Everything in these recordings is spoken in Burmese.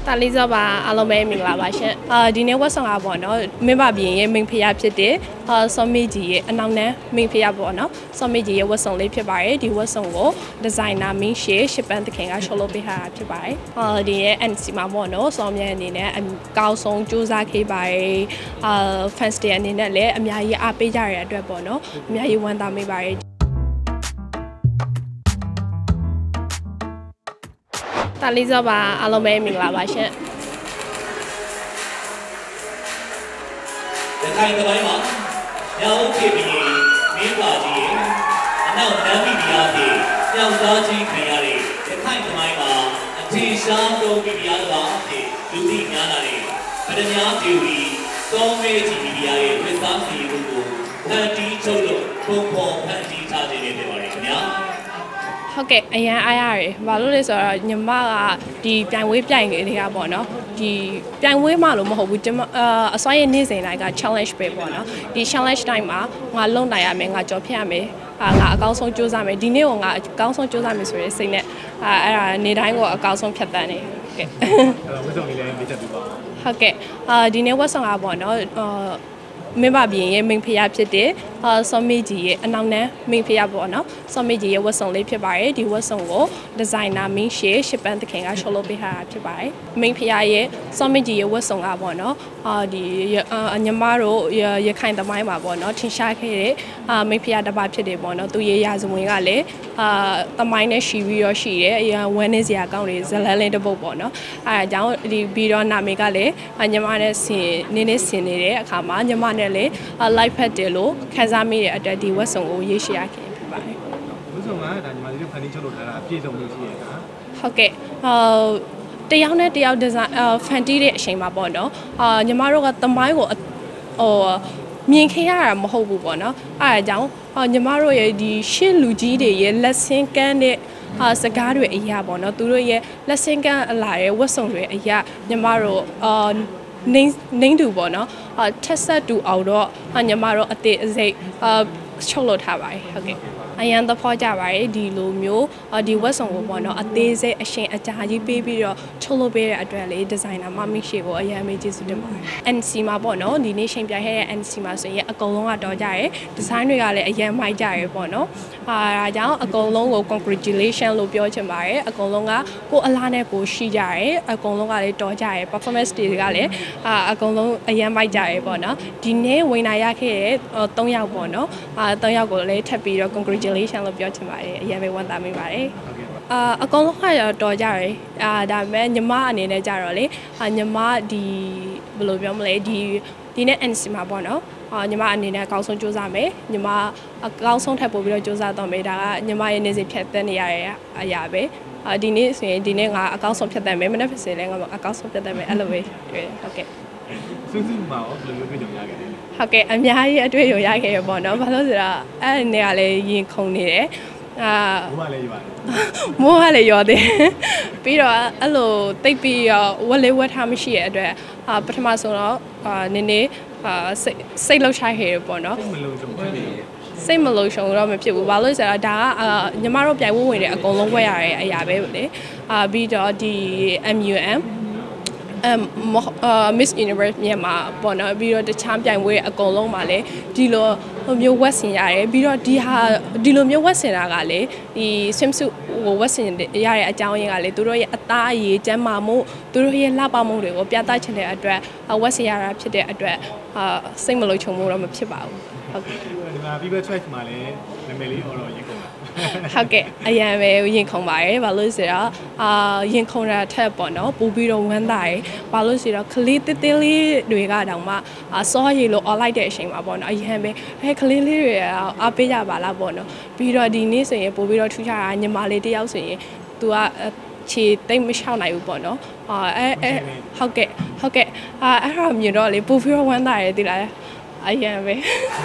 大理这吧，阿拉没明啦吧先。今年我上下班呢，没把别人名片也批的，上面几那呢名片也不呢，上面几我上来批白，的我上我 designer 名写写版的看个小老板还批白。的安西嘛班呢，上面的呢高松就在批白，fans 的呢嘞，我们也阿贝家人对不呢，我们也玩到没白。大理这吧，阿拉没明啦吧先。 ခိုင်သမိုင်းမှာမြောက်ဖြစ်ပြီးမင်းပါကြီးအနောက်နမ်းပြည်ပြည်အဖြစ်မြောက်သားချင်းခံရတဲ့ခိုင်သမိုင်းမှာအထင်ရှားဆုံးပြည်ပြည်တော်အဖြစ်လူသိများလာတဲ့ဗဒညာပြူပြီးသုံးမဲကြီးပြည်ရဲ့ဝိသန်းစီကိုဖန်တီးချုပ်လို့ပုံဖော်ဖန်တီးထားခြင်းဖြစ်ပါတယ်ခင်ဗျာဟုတ်ကဲ့အရင်အားရတယ်ဘာလို့လဲဆိုတော့ညီမကဒီပြိုင်ဝေးပြိုင်နေတွေကပေါ့နော်ဒီပြိုင်ဝေးမှလို့မဟုတ်ဘူးအစွမ်းရည်နေ့စဉ်တိုင်းက challenge ပဲပေါ့နော်ဒီ challenge တိုင်းမှာငါလုံနိုင်ရမယ်ငါကြော်ဖြတ်ရမယ်ငါအကောင်းဆုံးကြိုးစားမယ်ဒီနေ့ကငါအကောင်းဆုံးကြိုးစားမယ်ဆိုတဲ့စိတ်နဲ့အဲ့ဒါနေတိုင်းကိုအကောင်းဆုံးဖြတ်တန်းနေဟုတ်ကဲ့ဝတ်ဆောင်လေးလည်းပြချက်ပြပါဟုတ်ကဲ့ဒီနေ့ဝတ်ဆောင်ကပေါ့နော်မင်းပါပြင်ရဲ့မင်းဖျားဖြစ်တဲ့စောမေကြီးရဲ့အနောက်နန်းမင်းဖျားပေါ့နော်စောမေကြီးရဲ့ဝတ်စုံလေးဖြစ်ပါတယ်ဒီဝတ်စုံကိုဒီဇိုင်နာမင်းရှေရှစ်ပန်းတခင်ကရှော်လို့ပေးထားတာဖြစ်ပါတယ်မင်းဖျားရဲ့စောမေကြီးရဲ့ဝတ်စုံကပေါ့နော်ဒီညီမတို့ရခိုင်သမိုင်းမှာပေါ့နော်ထင်ရှားခဲ့တဲ့မင်းဖျားတစ်ပါးဖြစ်တယ်ပေါ့နော်သူရဲ့ရာဇဝင်ကလည်းသမိုင်းနဲ့ရှိပြီးတော့ရှိတယ်အရင်ဝန်းနေစရာကောင်းတွေဇလန်းလေးတစ်ပုတ်ပေါ့နော်အဲဒါကြောင့်ဒီပြီးတော့နာမည်ကလည်းညီမနဲ့ဆင်နေတဲ့အခါမှာညီမနဲ့လေ live ဖတ်တယ်လို့ခန်းစားမိတဲ့အတွက်ဒီဝက်ဆုံကိုရေးရှေ့ရခင်ဖြစ်ပါတယ်ဝက်ဆုံကဒါညီမလေးတို့ဖန်တီးချုပ်လုပ်ထားတာအပြည့်စုံလို့ရှိရတာဟုတ်ကဲ့တယောက်နဲ့တယောက်ဒီဇိုင်းဖန်တီးတဲ့အချိန်မှာပေါ့နော်ညီမတို့ကသမိုင်းကိုမြင်ခဲ့ရတာမဟုတ်ဘူးပေါ့နော်အဲဒါကြောင့်ညီမတို့ရဲ့ဒီရှစ်လူကြီးတွေရဲ့လက်ဆင်းကမ်းတဲ့စကားတွေအရာပေါ့နော်သူတို့ရဲ့လက်ဆင်းကမ်းအလာရဲ့ဝက်ဆုံတွေအရာညီမတို့နင်းတူပေါ့နော်ထက်ဆက်တူအောင်တော့ညီမတို့အသေးအစိတ်ချုပ်လို့ထားပါတယ်ဟုတ်ကဲ့အရန်သဘောကျပါတယ်ဒီလိုမျိုးဒီဝက်ဆောင်ကိုပေါ့နော်အသေးစိတ်အရှင်အကြာကြီးပေးပြီးတော့ချုပ်လို့ပေးတဲ့အတွက်လေဒီဇိုင်နာမမရှိကိုအရန်မေးကျေးဇူးတင်ပါတယ် NC မှာပေါ့နော်ဒီနေ့ရှင်ပြခဲ့တဲ့ NC မှာဆိုရင်အကုန်လုံးကတော့ကြရဲဒီဇိုင်းတွေကလည်းအရန်မိုက်ကြရဲပေါ့နော်ဒါကြောင့်အကုန်လုံးကို congratulation လို့ပြောချင်ပါတယ်အကုန်လုံးကကိုအလားနဲ့ကိုရှိကြရဲအကုန်လုံးကလည်းတော်ကြရဲ performance တွေကလည်းအကုန်လုံးအရန်မိုက်ကြရဲပေါ့နော်ဒီနေ့ဝင်လာရခဲ့တဲ့3ယောက်ပေါ့နော်3ယောက်ကိုလည်းထပ်ပြီးတော့ congratulation လို့ပြောချင်ပါတယ်အရင်ပဲဝန်တာမိပါတယ်အကောင်လုံးကတော့တော်ကြတယ်ဒါပေမဲ့ညီမအနေနဲ့ကြတော့လေညီမဒီဘယ်လိုပြောမလဲဒီနေ့ NC မှာပေါ့နော်ညီမအနေနဲ့အကောင်းဆုံးစူးစမ်းမယ်ညီမအကောင်းဆုံးထပ်ပို့ပြီးတော့စူးစမ်းတော့မယ်ဒါကညီမရဲ့နေ့စဉ်ဖြတ်သန်းနေရတဲ့အရာပဲဒီနေ့ဆိုရင်ဒီနေ့ငါအကောင်းဆုံးဖြတ်သန်းမယ်မနေ့ဖြစ်ရင်လည်းငါအကောင်းဆုံးဖြတ်သန်းမယ်အဲ့လိုပဲတွေ့ဟုတ်ကဲ့စုစုမှာရောဘယ်လိုမျိုးတွေ့ကြရခဲ့လဲဟုတ်ကဲ့အများကြီးအတွေ့အကြုံရခဲ့ရပေါ့နော်ဘာလို့ဆိုတော့အဲ့ဒီနေ့ကလည်းရင်ခုန်နေတယ်မိုးကလည်းရောတယ်ပြီးတော့အဲ့လိုတိတ်ပြီးတော့ဝက်လေးဝက်ထားမရှိရဲ့အတွက်ပထမဆုံးတော့နည်းနည်းစိတ်လှုပ်ရှားခဲ့ရပေါ့နော်စိတ်မလုံခြုံတော့မဖြစ်ဘူးဘာလို့ဆိုတော့ဒါကညီမတို့ပြိုင်ဝဝင်တဲ့အကုန်လုံးဝက်ရတဲ့အရာပဲလေပြီးတော့ဒီ MUM Miss Universe မြန်မာပေါ့နော်ပြီးတော့တခြားပြိုင်ပွဲအကုန်လုံးမှာလည်းဒီလိုမျိုးဝက်ဆင်ရတယ်ပြီးတော့ဒီလိုမျိုးဝက်ဆင်တာကလည်းဒီ swimsuit ကိုဝက်ဆင်ရတဲ့အကြောင်းရင်းကလည်းသူတို့ရဲ့အသားအရည်ကျန်းမာမှုသူတို့ရဲ့လှပမှုတွေကိုပြသချင်တဲ့အတွက်ဝက်ဆင်ရတာဖြစ်တဲ့အတွက်စိတ်မလုံခြုံမှုတော့မဖြစ်ပါဘူးဟုတ်ကဲ့ဒီမှာ people choice မှာလည်းနာမည်လေးအော်တော့ရင်ကုန်တာဟုတ်ကဲ့အရင်ပဲရင်ခုန်ပါတယ်ဘာလို့ဆိုတော့ရင်ခုန်တာထက်ပေါ့နော်ပို့ပြီးတော့ဝမ်းသာတယ်ဘာလို့ဆိုတော့ကလေးတစ်သေးလေးတွေကတောင်မှစောရည်လို့អော်လိုက်တဲ့အချိန်မှာပေါ့နော်အရင်ပဲကလေးလေးတွေအားပေးကြပါလားပေါ့နော်ပြီးတော့ဒီနေ့ဆိုရင်ပို့ပြီးတော့ထူးခြားတာညီမလေးတယောက်ဆိုရင် तू ကခြေတိတ်မလျှောက်နိုင်ဘူးပေါ့နော်ဟုတ်ကဲ့အဲ့ဒါမြင်တော့လေပို့ပြီးတော့ဝမ်းသာတယ်ဒီလားအရင်ပဲ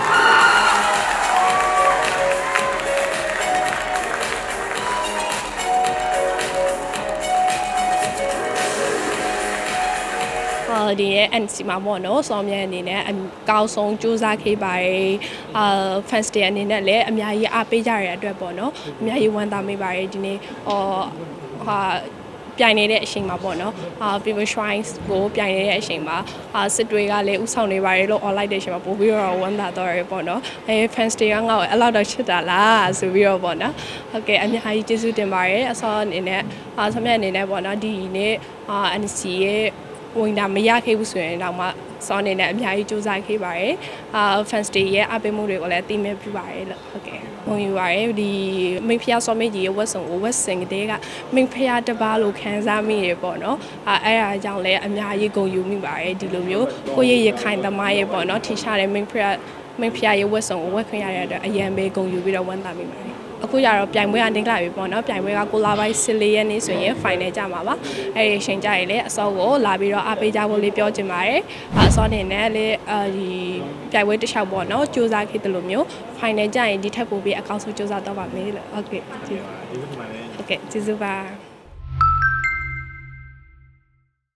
ဒီရဲ့ NC မှာပေါ့နော်စောမြအနေနဲ့အကောင်းဆုံးစူးစမ်းခဲ့ပါတယ်fans တွေအနေနဲ့လည်းအများကြီးအားပေးကြရတဲ့အတွက်ပေါ့နော်အများကြီးဝမ်းသာမိပါတယ်ဒီနေ့ပြိုင်နေတဲ့အချိန်မှာပေါ့နော်people shrines ကိုပြိုင်နေတဲ့အချိန်မှာစစ်တွေကလည်းဥဆောင်နေပါတယ်လို့ online တဲ့အချိန်မှာပို့ပြီးတော့ဝမ်းသာတော့ရပေါ့နော်fans တွေကငါ့ကိုအဲ့လောက်တော့ချစ်တာလားဆိုပြီးတော့ပေါ့နော်ဟုတ်ကဲ့အများကြီးကျေးဇူးတင်ပါတယ်အစောအနေနဲ့ဆမြတ်အနေနဲ့ပေါ့နော်ဒီနေ့ NC ရဲ့ဝင်တာမရခဲ့ဘူးဆိုရင်တော့မှစောနေနဲ့အများကြီးစူးစမ်းခဲ့ပါတယ်fans တွေရဲ့အပိမှုတွေကိုလည်းအသိမဲ့ပြုပါတယ်လို့ဟုတ်ကဲ့ဝင်ယူပါတယ်ဒီမိဖုရားစောမေကြီးရဲ့ဝတ်ဆောင်ကိုဝတ်စင်ကလေးကမိဖုရားတစ်ပါးလို့ခံစားမိရပေါ့နော်အဲ့ဒါကြောင့်လည်းအများကြီးဂုဏ်ယူမိပါတယ်ဒီလိုမျိုးကိုယ့်ရဲ့ရခိုင်သမားရဲ့ပေါ့နော်ထင်ရှားတဲ့မိဖုရားရဲ့ဝတ်ဆောင်ကိုဝတ်ခွင့်ရတဲ့အတွက်အရန်ပဲဂုဏ်ယူပြီးတော့ဝမ်းသာမိပါတယ်အခုကျတော့ပြိုင်ပွဲကနေလာပြီပေါ့နော်ပြိုင်ပွဲကကိုလာပိုင်း14ရက်နေ့ဆိုရင် final ကြမှာပါအဲ့ဒီအချိန်ကျရင်လည်းအစောကိုလာပြီးတော့အားပေးကြဖို့လေးပြောချင်ပါတယ်အစောနေနဲ့လည်းဒီပြိုင်ပွဲတစ်လျှောက်ပေါ့နော်စူးစမ်းခဲ့တယ်လို့မျိုး final ကြရင်ဒီထက်ပိုပြီးအကောင်းဆုံးစူးစမ်းတော့ပါမယ်လို့ဟုတ်ကဲ့ကျေးဇူးပါ